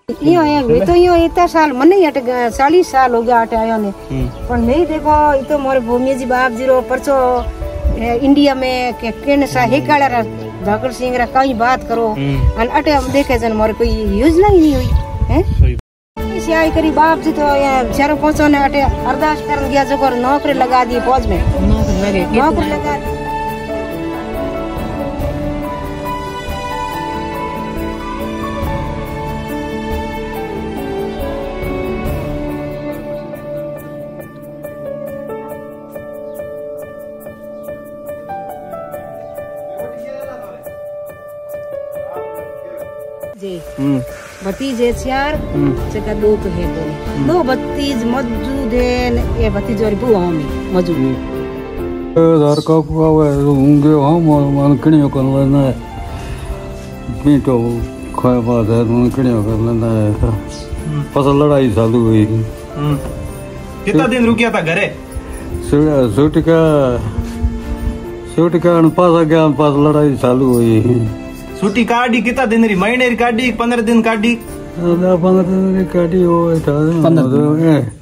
यो है वे तो यो इतना साल मन नहीं हट 40 साल हो गया हट आयो ने पर नहीं देखो ये तो मोरे भूमि जी बाप जी रो परचो इंडिया में के केन सा हेकाड़ा भगत सिंह रा कई बात करो अन अटे हम देखे जन मोरे कोई योजना ही नहीं हुई हैं इसे आई करी बाप जी तो शहर पहुंचो ने अटे अरदास करन गया जो नौकरी लगा दी फौज में नौकरी लगा भतीजे चार जगह दो तो है दो भतीज मौजूद है ये भतीज और बुआ में मौजूद दार का बुआ है होंगे हम मन कणियो कर लेना है मीठो खाए बात है मन कणियो कर लेना है फसल लड़ाई चालू हुई कितना दिन रुकिया था घरे सूट का पास गया पास लड़ाई चालू हुई छुट्टी काटी कितना दिन रही महीने काटी 15 दिन काटी 15 दिन काटी हो 15